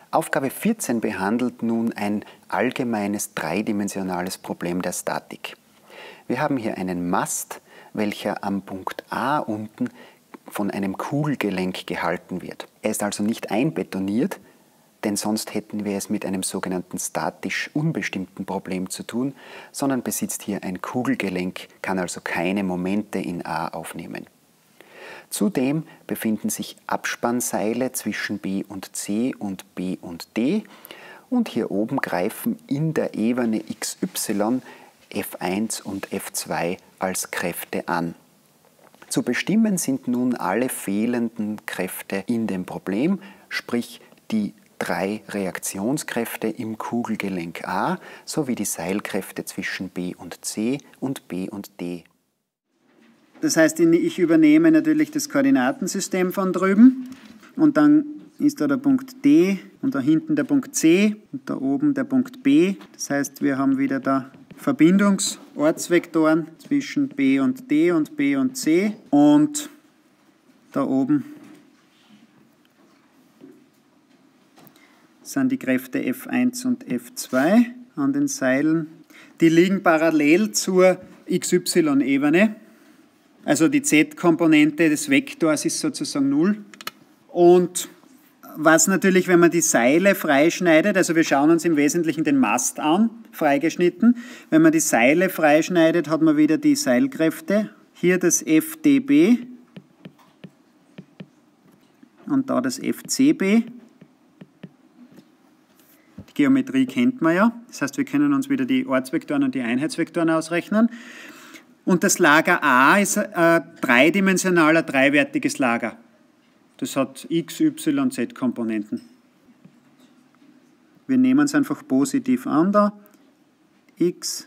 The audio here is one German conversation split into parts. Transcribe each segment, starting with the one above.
Aufgabe 14 behandelt nun ein allgemeines dreidimensionales Problem der Statik. Wir haben hier einen Mast, welcher am Punkt A unten von einem Kugelgelenk gehalten wird. Er ist also nicht einbetoniert, denn sonst hätten wir es mit einem sogenannten statisch unbestimmten Problem zu tun, sondern besitzt hier ein Kugelgelenk, kann also keine Momente in A aufnehmen. Zudem befinden sich Abspannseile zwischen B und C und B und D und hier oben greifen in der Ebene XY F1 und F2 als Kräfte an. Zu bestimmen sind nun alle fehlenden Kräfte in dem Problem, sprich die 3 Reaktionskräfte im Kugelgelenk A sowie die Seilkräfte zwischen B und C und B und D. Das heißt, ich übernehme natürlich das Koordinatensystem von drüben und dann ist da der Punkt D und da hinten der Punkt C und da oben der Punkt B. Das heißt, wir haben wieder da Verbindungsortsvektoren zwischen B und D und B und C und da oben sind die Kräfte F1 und F2 an den Seilen. Die liegen parallel zur XY-Ebene. Also die Z-Komponente des Vektors ist sozusagen 0. Und was natürlich, wenn man die Seile freischneidet, also wir schauen uns im Wesentlichen den Mast an, freigeschnitten. Wenn man die Seile freischneidet, hat man wieder die Seilkräfte. Hier das FDB und da das FCB. Die Geometrie kennt man ja. Das heißt, wir können uns wieder die Ortsvektoren und die Einheitsvektoren ausrechnen. Und das Lager A ist ein dreidimensionaler, dreiwertiges Lager. Das hat x, y, z Komponenten. Wir nehmen es einfach positiv an da. X,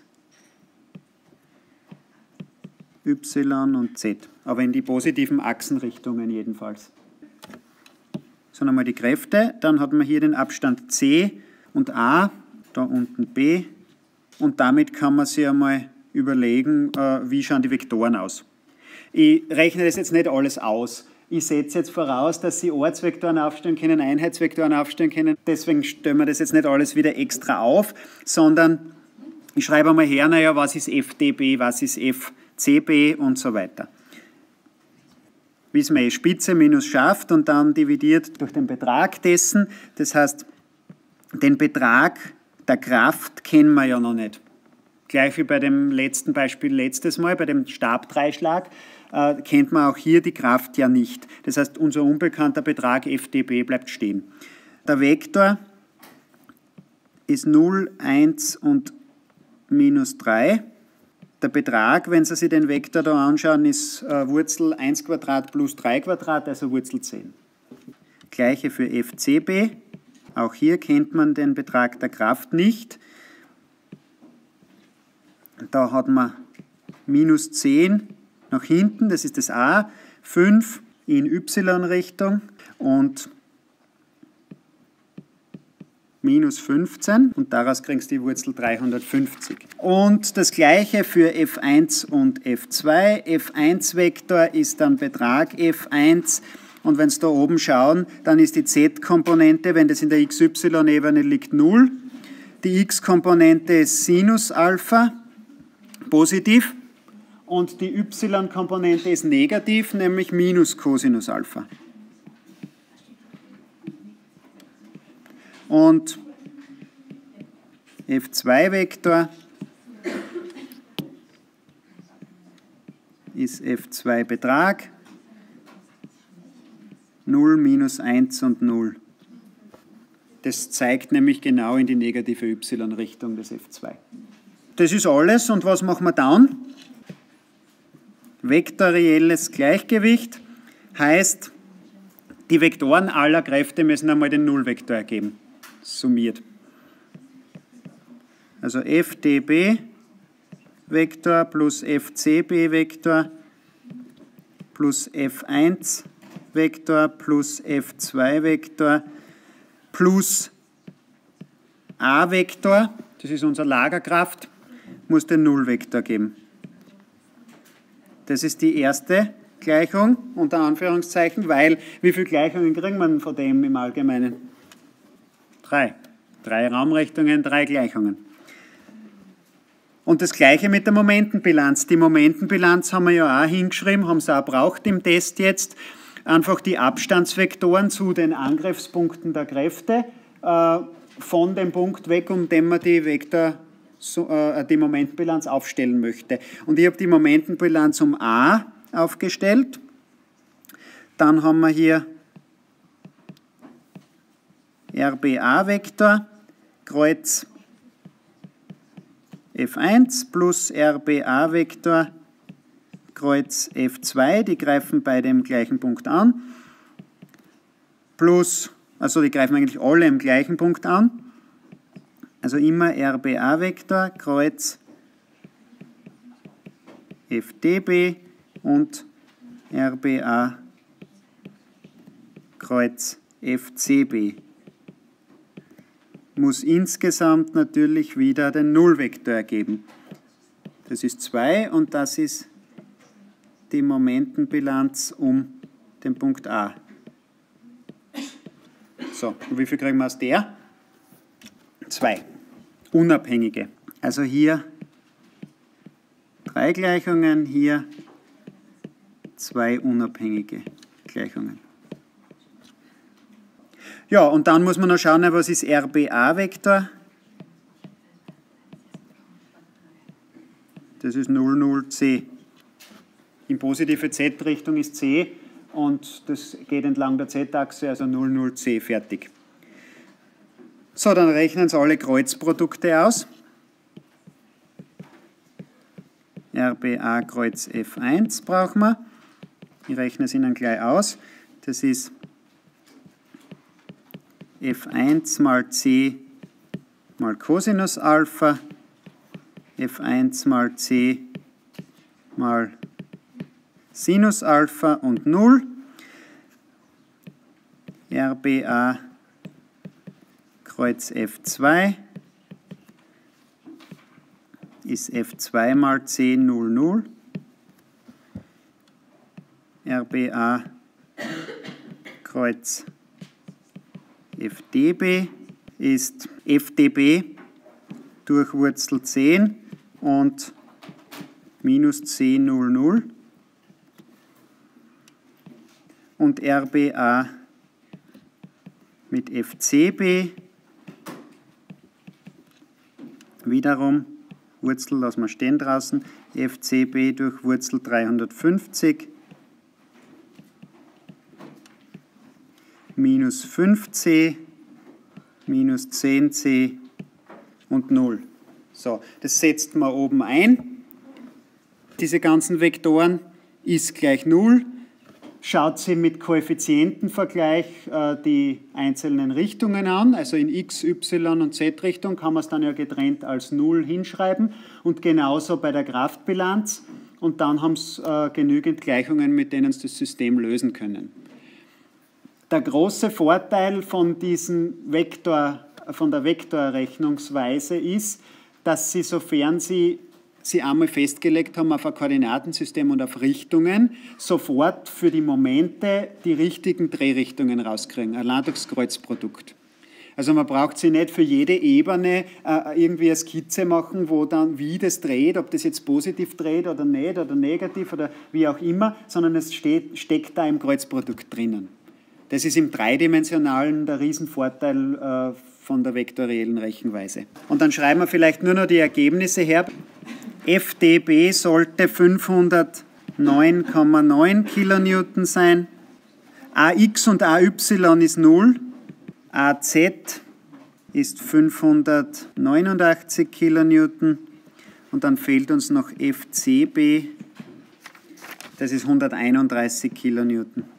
y und z. Aber in die positiven Achsenrichtungen jedenfalls. So, nochmal die Kräfte. Dann hat man hier den Abstand C und A, da unten B. Und damit kann man sich einmal überlegen, wie schauen die Vektoren aus. Ich rechne das jetzt nicht alles aus. Ich setze jetzt voraus, dass Sie Ortsvektoren aufstellen können, Einheitsvektoren aufstellen können. Deswegen stellen wir das jetzt nicht alles wieder extra auf, sondern ich schreibe einmal her, naja, was ist FDB, was ist FCB und so weiter. Wissen wir, Spitze minus Schaft und dann dividiert durch den Betrag dessen. Das heißt, den Betrag der Kraft kennen wir ja noch nicht. Gleich wie bei dem letzten Beispiel letztes Mal, bei dem Stabdreischlag, kennt man auch hier die Kraft ja nicht. Das heißt, unser unbekannter Betrag FDB bleibt stehen. Der Vektor ist 0, 1 und minus 3. Der Betrag, wenn Sie sich den Vektor da anschauen, ist Wurzel 1 Quadrat plus 3 Quadrat, also Wurzel 10. Gleiche für FCB. Auch hier kennt man den Betrag der Kraft nicht. Da hat man minus 10 nach hinten, das ist das A, 5 in y-Richtung und minus 15 und daraus kriegst du die Wurzel 350. Und das gleiche für F1 und F2. F1-Vektor ist dann Betrag F1 und wenn Sie da oben schauen, dann ist die Z-Komponente, wenn das in der XY-Ebene liegt, 0. Die X-Komponente ist Sinus Alpha, positiv, und die y-Komponente ist negativ, nämlich minus Cosinus Alpha. Und F2-Vektor ist F2 Betrag, 0, minus 1 und 0. Das zeigt nämlich genau in die negative y-Richtung des F2. Das ist alles. Und was machen wir dann? Vektorielles Gleichgewicht heißt, die Vektoren aller Kräfte müssen einmal den Nullvektor ergeben. Summiert. Also FDB-Vektor plus FCB-Vektor plus F1-Vektor plus F2-Vektor plus A-Vektor, das ist unsere Lagerkraft, muss den Nullvektor geben. Das ist die erste Gleichung, unter Anführungszeichen, weil, wie viele Gleichungen kriegt man von dem im Allgemeinen? 3. 3 Raumrichtungen, 3 Gleichungen. Und das Gleiche mit der Momentenbilanz. Die Momentenbilanz haben wir ja auch hingeschrieben, haben sie auch braucht im Test jetzt. Einfach die Abstandsvektoren zu den Angriffspunkten der Kräfte von dem Punkt weg, um den man die Momentenbilanz aufstellen möchte. Und ich habe die Momentenbilanz um A aufgestellt. Dann haben wir hier RBA-Vektor, Kreuz F1 plus RBA-Vektor, Kreuz F2, die greifen beide im gleichen Punkt an, plus, also die greifen eigentlich alle im gleichen Punkt an, also immer RBA-Vektor, Kreuz FDB und RBA, Kreuz FCB. Muss insgesamt natürlich wieder den Nullvektor ergeben. Das ist 2 und das ist die Momentenbilanz um den Punkt A. So, und wie viel kriegen wir aus der? 2. Unabhängige. Also hier 3 Gleichungen, hier 2 unabhängige Gleichungen. Ja, und dann muss man noch schauen, was ist RBA-Vektor? Das ist 0, 0, C. In positive Z-Richtung ist C und das geht entlang der Z-Achse, also 0, 0, C, fertig. So, dann rechnen Sie alle Kreuzprodukte aus. RBA Kreuz F1 brauchen wir. Ich rechne es Ihnen gleich aus. Das ist F1 mal C mal Cosinus Alpha, F1 mal C mal Sinus Alpha und 0. RBA Kreuz F2 ist F2 mal C 0, 0. RBA Kreuz FDB ist FDB durch Wurzel 10 und minus C 0, 0. Und RBA mit FCB wiederum, Wurzel lassen wir stehen draußen, FCB durch Wurzel 350 minus 5c, minus 10c und 0. So, das setzt man oben ein. Diese ganzen Vektoren ist gleich 0. Schaut sie mit Koeffizientenvergleich die einzelnen Richtungen an, also in x, y und z-Richtung kann man es dann ja getrennt als 0 hinschreiben und genauso bei der Kraftbilanz und dann haben Sie genügend Gleichungen, mit denen Sie das System lösen können. Der große Vorteil von der Vektorrechnungsweise ist, dass Sie, sofern Sie einmal festgelegt haben auf ein Koordinatensystem und auf Richtungen, sofort für die Momente die richtigen Drehrichtungen rauskriegen, allein durchs Kreuzprodukt. Also man braucht sie nicht für jede Ebene irgendwie eine Skizze machen, wo dann wie das dreht, ob das jetzt positiv dreht oder nicht oder negativ oder wie auch immer, sondern es steckt da im Kreuzprodukt drinnen. Das ist im Dreidimensionalen der Riesenvorteil von der vektoriellen Rechenweise. Und dann schreiben wir vielleicht nur noch die Ergebnisse her. FDB sollte 509,9 Kilonewton sein. AX und AY ist 0. AZ ist 589 Kilonewton. Und dann fehlt uns noch FCB. Das ist 131 Kilonewton.